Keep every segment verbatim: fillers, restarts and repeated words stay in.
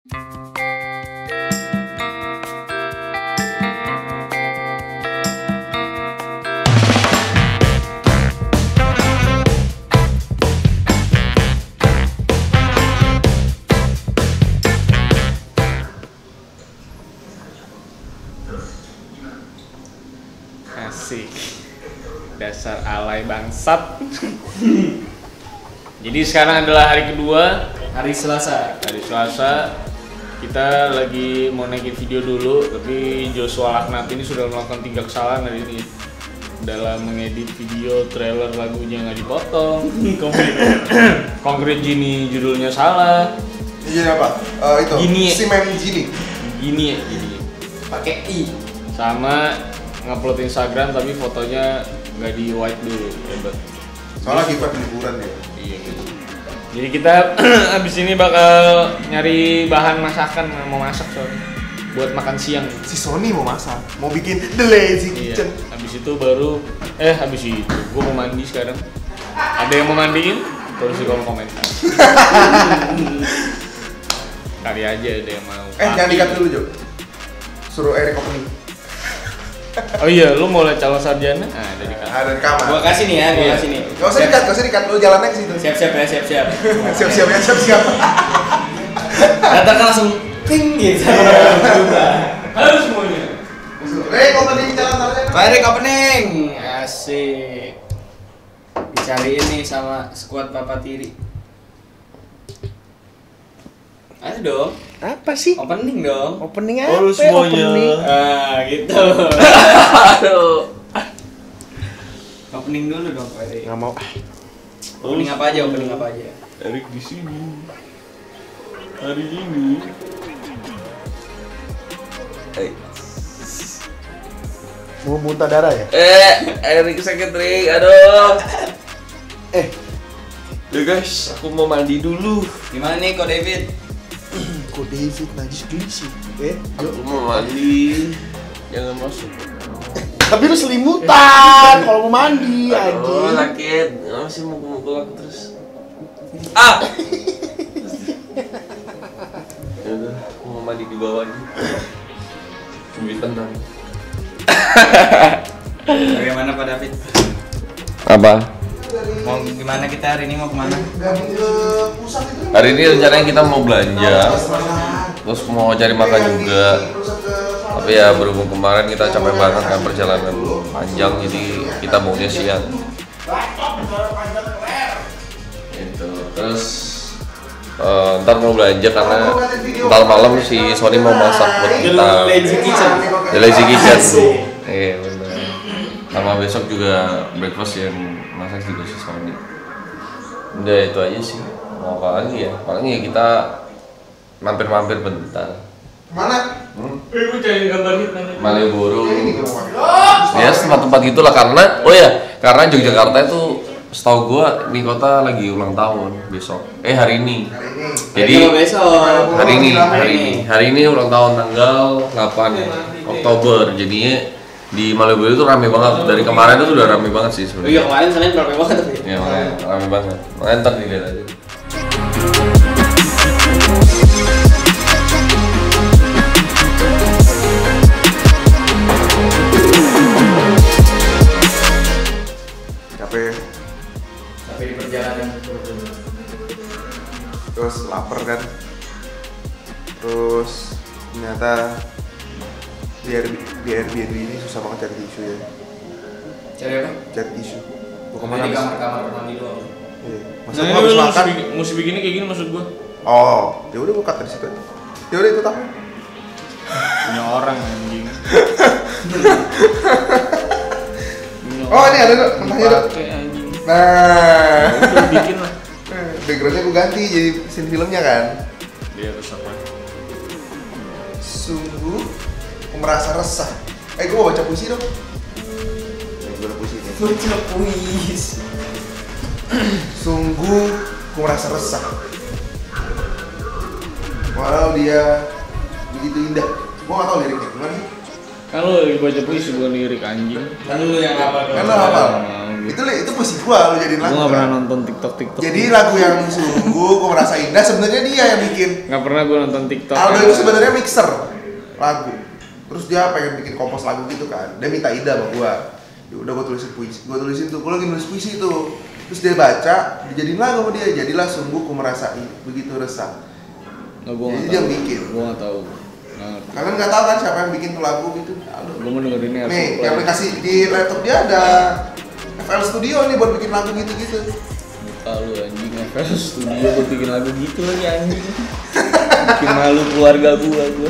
Asik. Dasar alay bangsat. Jadi sekarang adalah hari kedua, hari Selasa. Hari Selasa. Kita lagi mau naikin video dulu, tapi Joshua Laknat ini sudah melakukan tiga kesalahan hari ini dalam mengedit video trailer lagunya nggak dipotong. Konkret Gini judulnya salah. Ini apa? Uh, itu. Gini. Simen Gini. Gini ya, gini. Pakai i. Sama ngupload Instagram tapi fotonya nggak di white dulu, hebat. Soalnya kita liburan ya. Iya gitu. Jadi kita abis ini bakal nyari bahan masakan, mau masak soalnya buat makan siang. Si Sony mau masak, mau bikin The Lazy Iya. Kitchen. Abis itu baru, eh abis itu gue mau mandi sekarang. Ada yang mau mandiin? Terus di kolom komentar. Kali aja ada yang mau. Eh jangan Tapi- dikat dulu Jo. Suruh Eric opening. Oh iya, lu mau lihat calon sarjana? Ah, ada di kamar. Ada di kamar. Gua kasih nih ya, gua Iya. kasih nih. Gak usah dikat, gak usah dikat. Lu jalannya ke situ. Siap-siap ya, siap-siap. Siap-siap ya, siap-siap. Datang langsung ting gitu. Halo semuanya. Eric opening jalan sarjana. Baik, opening. Asik. Dicariin nih sama squad Papa Tiri. Ayo dong, Apa sih? opening dong. Opening apa? Oh, lu semuanya. Opening. Ah, gitu. Aduh. Opening dulu dong, Pak Erik. Nggak mau. Opening apa aja, opening apa aja. Erik di sini. Hari ini. Mau muntah darah ya? Eh, Erik sakit Rik, aduh. Eh, Ya guys, aku mau mandi dulu. Gimana nih, Ko David? kok David najis sih? Eh, Aku mau mandi. Jangan masuk. tapi lu selimutan kalau mau mandi Oh, anjing. sakit. Masih mukul-mukul aku terus. Ah. Ya udah, aku mau mandi di bawah nih. Lebih tenang. Bagaimana Pak David? Apa? Mau gimana kita hari ini, mau kemana? Gabung ke pusat itu. Hari ini rencananya kita mau belanja, terus mau cari makan juga. Tapi ya berhubung kemarin kita capek banget kan, perjalanan panjang, jadi kita maunya siang. Gitu. Terus eh, ntar mau belanja karena ntar malam si Sony mau masak buat kita. Lazy Kitchen. The Lazy Kitchen. Iya benar. Sama besok juga breakfast yang masak juga si Sony. Udah itu aja sih. Mau apa lagi ya? Paling ya kita mampir-mampir bentar. Mana? Hmm? Eh, gue cari gambar hit nanti. Malioboro. Ini gue mau pakai. Ya tempat-tempat gitulah karena oh ya karena Yogyakarta itu setahu gua di kota lagi ulang tahun besok. Eh hari ini. Hari ini. Jadi Ayo, besok. hari ini Hari hari ini hari ini ulang tahun tanggal delapan Oktober. Jadinya di Malioboro itu rame banget. Dari kemarin itu udah rame banget sih Oh iya, sebenarnya. kemarin Senin berapa banget tapi? Ya makanya rame banget. Makanya ntar dilihat aja. Capek. Tapi di perjalanan Terus lapar kan. Terus ternyata di Airbnb, di Airbnb ini susah banget cari tisu ya. cari apa? Cari tisu. Gua Kemana kemana di habis? kamar-kamar mandi doang. Iya. Masa Nah, gua ini habis lu makan? mesti bikin, mesti bikinnya kayak gini maksud gua. Oh, ya udah gua cut dari situ. Ya udah itu tahu. Punya orang anjing. Punya Oh, ini ada tuh, orang mentahnya tuh. dipakai, anjing. Nah, Udah bikin lah. backgroundnya gua ganti jadi scene filmnya kan. Dia harus apa? Sungguh, aku merasa resah. Eh, gua mau baca puisi dong. Nih, gua ada puisi nih. Baca puisi. Sungguh, aku merasa resah. Walau dia begitu indah. Gua nggak tahu liriknya gimana sih. Kan lu lagi baca puisi bukan lirik anjing. Kan lu yang hafal. Kan lo hafal. Itu itu puisi gua lu jadiin lagu. Gua nggak pernah kan? nonton TikTok TikTok. Jadi lagu yang sungguh gua merasa indah sebenarnya dia yang bikin. Nggak pernah gua nonton TikTok. Aldo itu sebenarnya mixer lagu. Terus dia pengen bikin kompos lagu gitu kan. Dia minta ide sama gua. Ya udah gua tulisin puisi. Gua tulisin tuh. Gua lagi nulis puisi tuh. Terus dia baca, dijadiin lagu sama dia. Jadilah sungguh ku merasa begitu resah. Nggak, gua Jadi nggak dia tahu. bikin. Gua nggak tahu. Nah, Kalian nggak tahu kan siapa yang bikin tuh lagu gitu? Aldo. gua mau dengerin ini. Nih, di aplikasi di laptop dia ada F L Studio nih buat bikin lagu gitu-gitu. Buka lu anjing, F L Studio buat bikin lagu gitu lagi anjing. Bikin malu keluarga gua gua.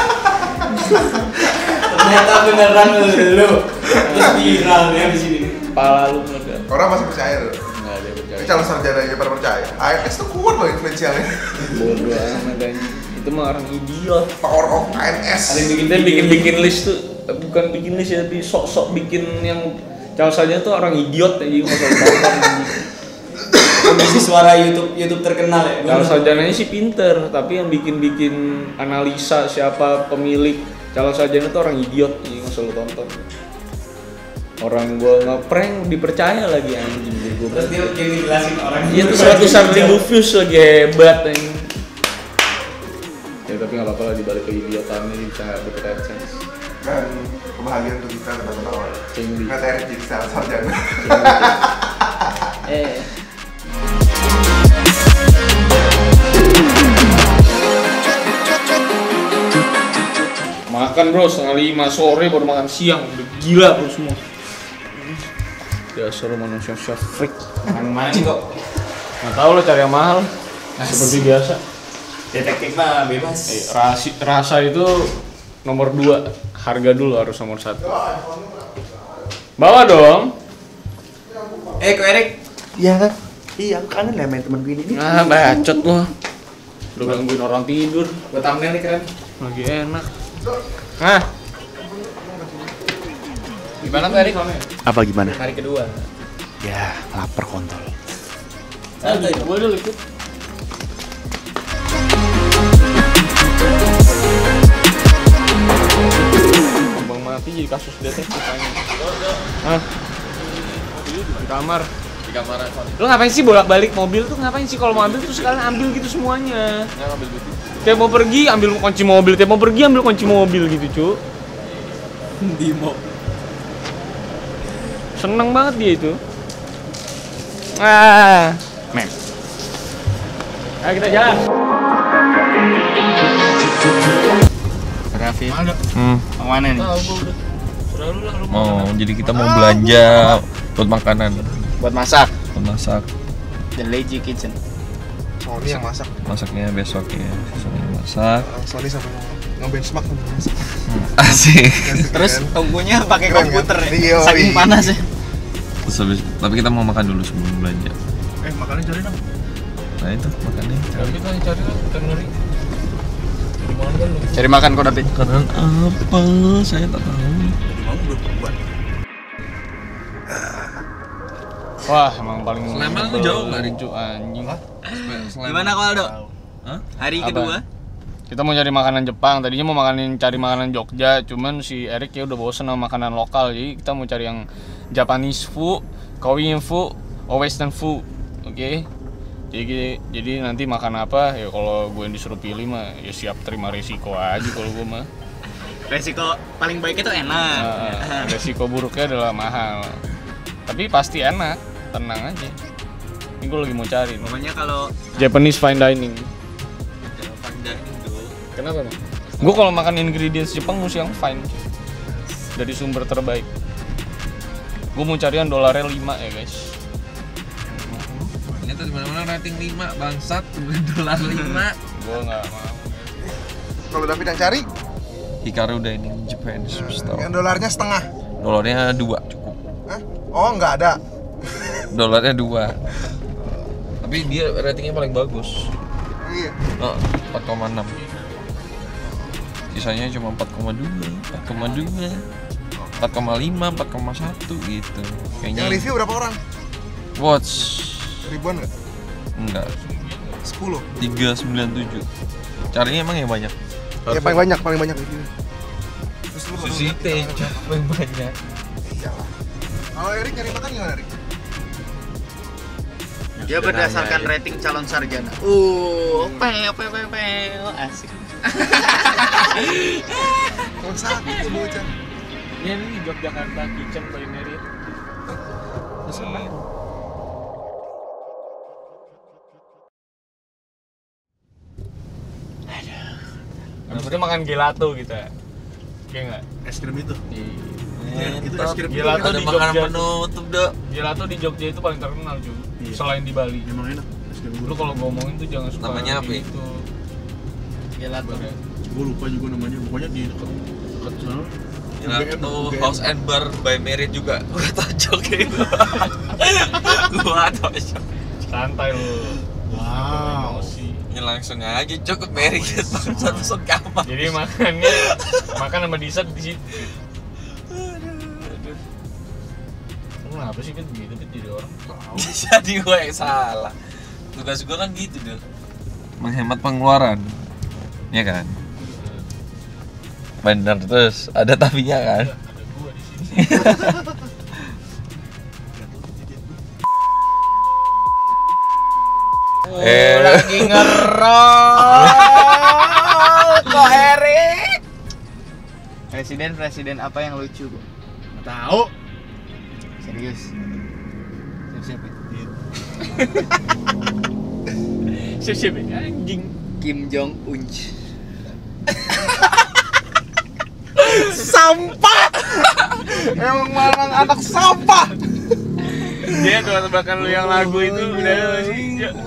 Ternyata beneran lu. Terus viral ya di sini. Kepala lu keluarga. Orang masih percaya loh. Enggak ada yang Tapi percaya. calon sarjana aja pada percaya. A F S tuh kuat loh influensialnya. Bodoh amat anjing. Itu mah orang idiot. Power of A N S. Ada yang bikin Kita bikin-bikin list tuh, eh, bukan bikin list ya, tapi sok-sok bikin yang calon sarjana tuh orang idiot anjing, nggak usah ditonton anjing. Kondisi suara YouTube YouTube terkenal ya. Calon sarjananya sih pinter, tapi yang bikin-bikin analisa siapa pemilik calon sarjana tuh orang idiot, jadi nggak usah lu tonton. Orang gua ngeprank dipercaya lagi anjing, jadi gua Terus dia kayak ngejelasin orang. iya tuh seratusan ribu views lagi hebat anjing. Ya tapi nggak apa-apa lah, dibalik keidiotannya bisa dapet AdSense. Dan kebahagiaan untuk kita ketawa-ketawa. Cengli. Nggak Erik jadi calon sarjana. Eh. Makan bro, setengah lima sore baru makan siang, udah gila bro semua. Dasar manusia chef freak. Makan mana sih kok? Nggak tahu lo cari yang mahal, seperti biasa. Detektif mah bebas. Eh, rasa, rasa itu nomor dua, harga dulu harus nomor satu. Bawa dong. Eh, Ko Erik. Iya kan? Iya, aku kangen lah main temen gue ini. Ah, bacot lo. Udah gangguin orang tidur, Buat thumbnail nih keren. lagi enak. Nah, Gimana Ko Erik? Apa gimana? Hari kedua. Ya, lapar kontol. Santai. gue udah ikut. Bang mati jadi kasus detektif aja. Hah? Di kamar. Di kamar apa? Lo ngapain sih bolak-balik mobil tuh, ngapain sih kalau mau ambil tuh sekalian ambil gitu semuanya. Nggak ngambil duit. Tiap mau pergi ambil kunci mobil, tiap mau pergi ambil kunci mobil gitu, cu. Dimo. Seneng banget dia itu. Ah, men. Ayo kita jalan. Raffi. Hmm. Mau mana nih? Mau jadi kita mau belanja buat makanan, Buat masak. buat masak. The Lazy Kitchen. Sony yang masak. Masaknya besok ya. Sony masak. Sony sampai nge-benchmark sampai masak. Asik. Terus tunggunya pakai Keren, komputer kan? ya. Iya, Saking iya. panas ya. Terus habis, tapi kita mau makan dulu sebelum belanja. Eh, makannya cari dong. Nah itu makannya. Kita cari lah, kita ngeri. Cari makan kok David. Makanan apa? Saya tak tahu. Mau belum buat. Wah, emang paling Sleman tuh jauh nggak, Rik? Cu, anjing. Gimana kok Aldo? Hah? Hari Apa? kedua. Kita mau cari makanan Jepang, tadinya mau makanin cari makanan Jogja, cuman si Erik ya udah bosen sama makanan lokal, jadi kita mau cari yang Japanese food, Korean food, or Western food, oke? Okay? Jadi jadi nanti makan apa? Ya kalau gue yang disuruh pilih mah ya siap terima resiko aja kalau gue mah. Resiko paling baik itu enak. Nah, resiko buruknya adalah mahal, tapi pasti enak, tenang aja. Ini gue lagi mau cari nih. Pokoknya kalau Japanese fine dining. fine dining dulu. Kenapa nih? Gue kalau makan ingredients Jepang mesti yang fine dari sumber terbaik. Gue mau cari yang dolarnya lima ya guys. Ternyata di mana-mana rating lima bangsat, dolar lima. Gue nggak mau. Kalau David yang cari, Hikaru Dining Japan Store. yang dolarnya setengah. Dolarnya dua cukup. Hah? Oh, nggak ada. Dolarnya dua. Tapi dia ratingnya paling bagus. Iya. Oh, empat koma enam. Sisanya cuma empat koma dua, empat koma dua, empat koma lima, empat koma satu gitu. Kayaknya. Yang review berapa orang? Watch Ribuan nggak? enggak, Sepuluh. tiga sembilan tujuh. Carinya emang yang banyak. Ya paling banyak, paling banyak review. Terus lu Susi teh paling banyak. Iyalah. Kalau Erik nyari makan gimana, Erik? Dia berdasarkan rating calon sarjana. Uh, peo peo peo peo asik. Kok sakit tuh bocah. Ini nih Yogyakarta Kitchen by Merit. Maksudnya makan gelato kita. Kayak enggak? Es krim itu. Iya. Itu es krim Gelato Ada di makanan Jogja. penutup dah. Gelato di Jogja itu paling terkenal cuy. Iya. Selain di Bali. Emang enak. Es krim Lu kalau ngomongin tuh jangan suka Namanya apa ya? gitu. Gelato. gue lupa juga namanya. Pokoknya di dekat dekat sana. Gelato House and Bar by Merit juga. Gua tojok itu. Gua tojok. Santai lu. Wow. Emosi. Ya langsung aja cukup Merit satu set kamar. Jadi makannya makan sama dessert di situ. Lu kenapa sih kan gitu kan jadi orang? Jadi gue yang salah. Tugas gue kan gitu deh. Menghemat pengeluaran. Ya kan? Bener terus ada tapinya kan? Ada gua di sini. Eh, Lagi ngerol kok Erik. Presiden presiden apa yang lucu? Nggak tahu. Serius. Siap-siap ya. Siap-siap ya, anjing. Kim Jong Un. Sampah. Emang malang anak sampah. Dia tebak-tebakan lu yang lagu itu udah masih.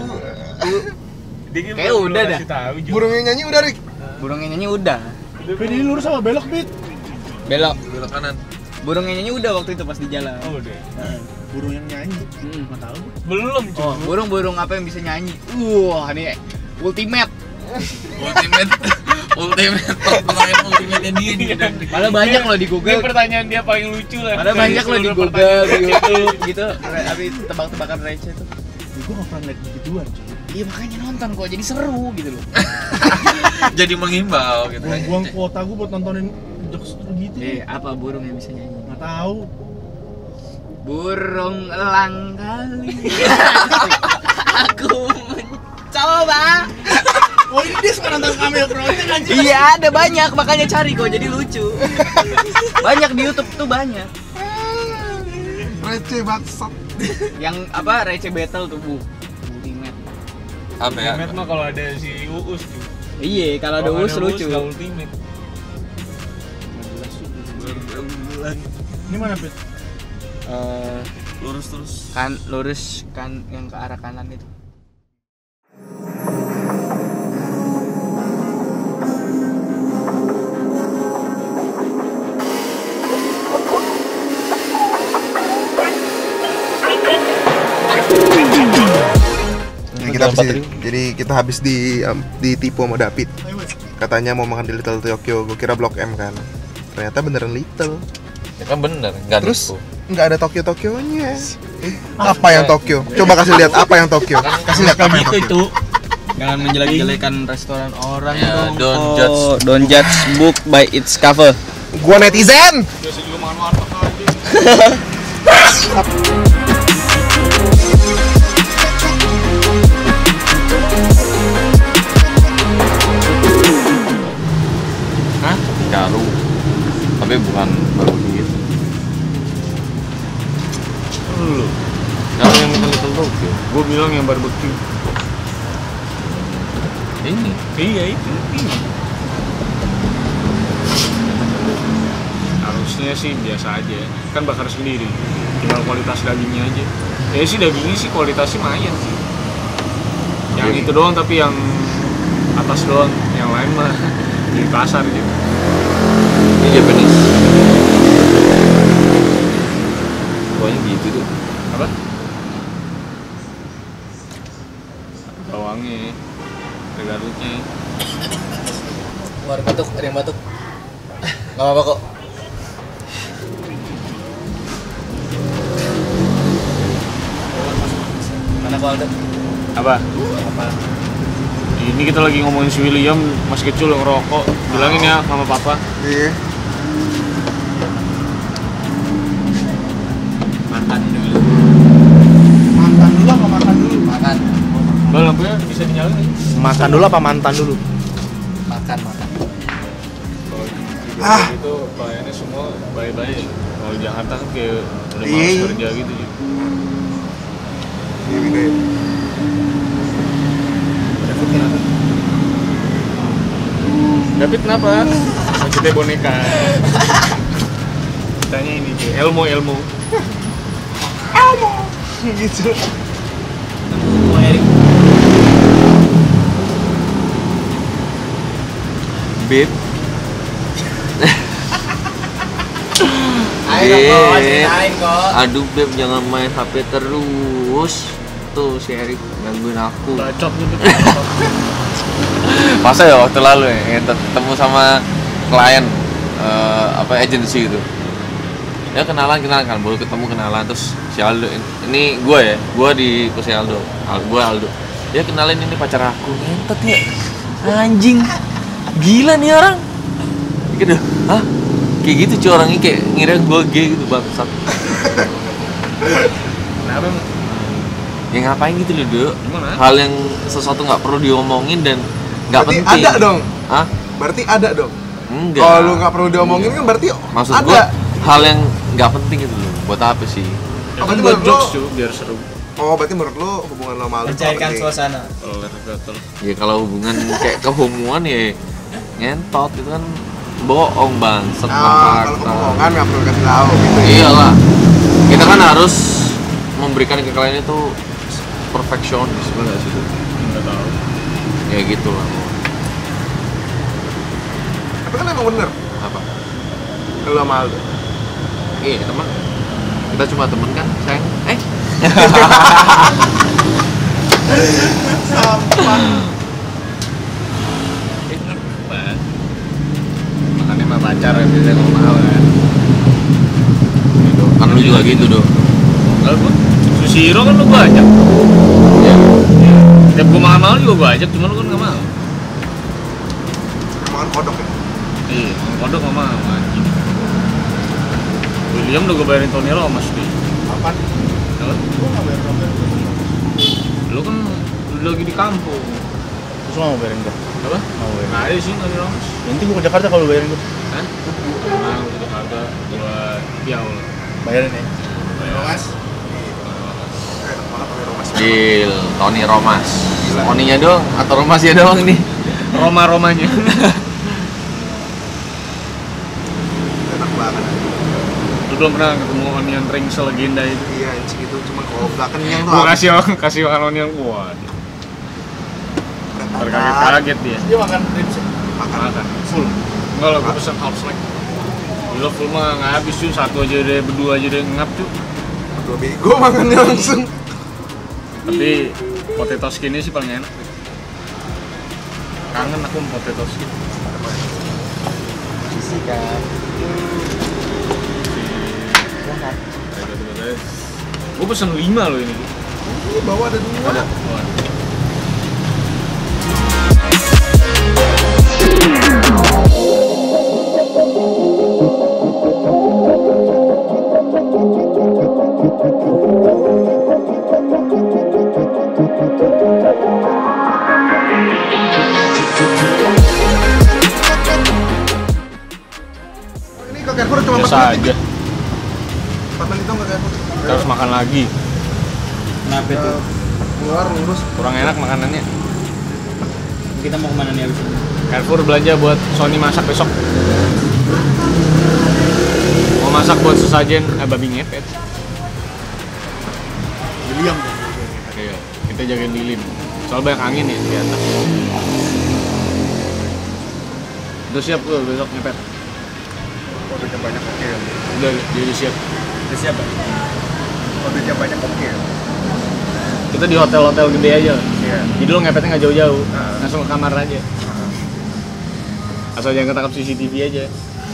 Dia Kayak udah dah. Tahu juga. Burung yang nyanyi udah, Rik. Burung yang nyanyi udah. Bit ini lurus sama belok, Bit. Belok. belok kanan. Burung yang nyanyi udah waktu itu pas di jalan. Oh, udah. Burung yang nyanyi. Hmm. Nggak tahu. Belum cuy. Oh, burung-burung apa yang bisa nyanyi? Wah, ini ultimate. Ultimate Ultimate pemain ultimate dia dia. Malah banyak loh di Ini Google. pertanyaan dia paling lucu lah. Malah dari banyak loh di seluruh Google, pertanyaan. di YouTube gitu. Tapi tebak-tebakan receh tuh. Ya, gue nggak pernah lihat begituan, cuy. Iya makanya nonton kok jadi seru gitu loh. Jadi menghimbau gitu. Buang-buang kuota gue buat nontonin jokes gitu. Eh, apa burung yang bisa nyanyi? Nggak tahu. Burung elang kali. Aku mencoba. Oh, ini dia suka nonton Cameo Project aja. Iya, ada banyak makanya cari kok jadi lucu. Banyak di YouTube tuh banyak. Receh bangsat. Yang apa receh battle tuh bu. Ultimate. Apa ya? Ultimate mah kalau ada si Uus tuh. Iya, kalau ada Kalau us lucu. nggak ultimate. Ini mana, Bit? Eh, Lurus terus. kan lurus kan yang ke arah kanan itu. Jadi kita habis di, jadi kita habis di um, ditipu sama David. Katanya mau makan di Little Tokyo, gue kira Blok M kan. Ternyata beneran Little. Ya kan bener, enggak Terus nipu. nggak ada Tokyo Tokyonya. Eh, apa yang Tokyo? Coba kasih lihat apa yang Tokyo. Kasih lihat apa yang Tokyo. Jangan menjelek-jelekan restoran orang Ya, dong. don't Oh, judge. don't judge book by its cover. Gua netizen. Biasa juga makan warteg aja. Hah? Garu. Tapi bukan baru gitu. Lu. Kalau yang Little Little Tokyo. Gua bilang yang barbecue. Ini. Iya itu. Ini. Harusnya sih biasa aja. Kan bakar sendiri. Tinggal kualitas dagingnya aja. Ya sih dagingnya sih kualitasnya lumayan sih. Yang Jadi- itu doang tapi yang atas doang. Yang lain mah di pasar gitu. Ini Japanese. Pokoknya gitu tuh. Apa? Bawangnya, ada garutnya. Keluar batuk, ada yang batuk. Gak apa-apa kok. Mana kok Aldo? Apa? Apa? Ini kita lagi ngomongin si William masih kecil yang ngerokok. Bilangin ya sama papa. Iya. nyala nggak sih? Makan dulu apa mantan dulu? Makan makan. Kalau di Ah. itu pelayannya semua baik-baik. Kalau di Jakarta kan kayak udah Iya, malas iya. kerja gitu. Ji. Iya, bedain. David kenapa? Maksudnya boneka. Tanya ini Ji, Elmo Elmo. Gitu. Mau Erik. Beb. Ayo dong, kok, Beb. ceritain kok. Aduh Beb, jangan main H P terus. Tuh si Erik gangguin aku. Bacot gitu. Masa ya waktu lalu ya ketemu sama klien eh, apa agensi gitu. Ya kenalan kenalan kan, baru ketemu kenalan terus si Aldo ini gue ya, gue di kursi Aldo, Al, gue Aldo. Ya kenalin ini pacar aku, ngentot ya, anjing, gila nih orang. Gitu, hah? Kayak gitu cuy orangnya kayak ngira gue gay gitu bangsat. Kenapa emang? Ya ngapain gitu loh Dok? Gimana? Hal yang sesuatu nggak perlu diomongin dan nggak Berarti penting. ada dong. Hah? Berarti ada dong. Enggak. Kalau lu nggak perlu diomongin kan berarti Maksud ada. gua hal yang nggak penting gitu loh. Buat apa sih? Ya Apa kan itu buat menurut jokes lo? cuy, biar seru. Oh, berarti menurut lu hubungan lo sama Aldo Mencairkan penting. suasana. Kalau gatel. Ya kalau hubungan kayak kehomoan ya ngentot itu kan bohong bangsat Ah, kalau fakta. kebohongan nggak perlu kasih tahu gitu ya. Iyalah. Kita kan harus memberikan ke klien itu perfeksionis benar sih itu. Enggak tahu. Ya gitu lah. Tapi kan emang bener Apa? lo sama Aldo. Iya teman. Kita cuma temen kan sayang. Eh. Bah. Makanya mah pacar ya biasanya kalau mahal kan. Gitu. Kan lu juga gitu dong. Kalau gua Sushiro kan lu gua ajak. Ya. Tiap gua mahal-mahal juga gua ajak, cuma lu kan nggak mau. Makan kodok ya. Iya, kodok nggak mau anjing. William udah gua bayarin Tony Romas deh. Apaan? Apa? Gua nggak bayar kodok. Lu kan lagi di kampung. Terus mau bayarin gua? Apa? Mau bayarin. Nggak ada sih Tony Romas. Nanti gua ke Jakarta kalau bayarin gua. Hah? Nah, lu ke Jakarta buat piau lah. Bayarin ya. Romas. Enak banget pakai Romas. Deal, Tony Romas. Tony-nya dong atau Romasnya doang nih? Roma-romanya. Enak banget. Lu belum pernah ketemu onion ring selegenda itu? Iya, anjing itu cuma kalau nggak kenyang tuh. Gua apa? kasih kasih makan onion gua. Terkaget-kaget dia. Dia makan ribs ya? Makan. Makan full. Enggak lah, gua pesen half snack. Gila full mah nggak habis tuh, satu aja deh, berdua aja deh ngap tuh. Dua bego makannya langsung. Tapi potato skinnya sih paling enak. Kangen aku sama potato skin. Sisi kan. Gue pesen lima loh ini. Ini bawa ada dua. Ada. Ini ke Carrefour cuma Biasa empat menit. aja. empat menit dong ke Carrefour. Kita harus makan lagi. Kenapa itu? Eh, Keluar lurus. Kurang enak makanannya. Kita mau kemana nih abis ini? Carrefour belanja buat Sony masak besok. Mau masak buat sesajen eh, babi ngepet. William. Iya, kita jagain lilin. Soal banyak angin ya di atas. Udah siap gue besok ngepet. Kodenya banyak oke. Udah, dia udah siap. Udah siap ya? Kodenya banyak oke. Kita di hotel-hotel gede aja. Iya. Jadi lo ngepetnya nggak jauh-jauh, Heeh. langsung ke kamar aja. Asal jangan ketangkap C C T V aja.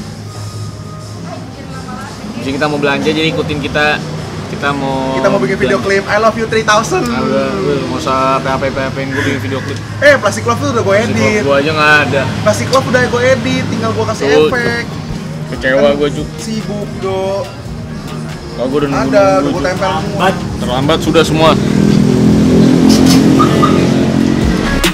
Jadi kita mau belanja, jadi ikutin kita. Kita mau. Kita mau bikin video klip I love you three thousand. Ah, udah, gue nggak usah P H P P H P-in gue bikin video klip. Eh, Plastic Love tuh udah gue edit. Gue aja nggak ada. Plastic Love udah gue edit, tinggal gue kasih Tuh, efek. Kecewa gue juga. Sibuk, Do. Oh, gue udah nunggu. Ada, udah gue tempel semua. Terlambat sudah semua.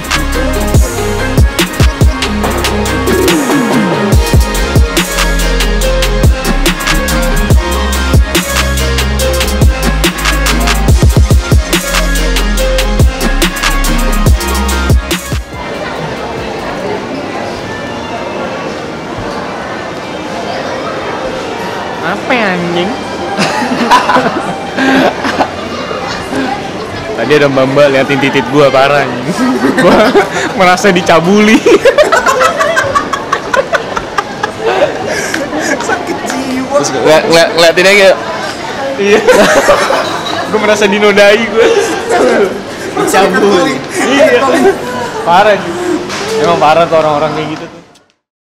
anjing. Tadi ada mbak-mbak liatin titit gua parah anjing. Gua merasa dicabuli. Sakit jiwa. Terus ngeliat, ngeliat, ngeliatin aja kayak Iya. Gua merasa dinodai gua. Dicabuli. Iya. Parah juga. Emang parah tuh orang-orang kayak gitu.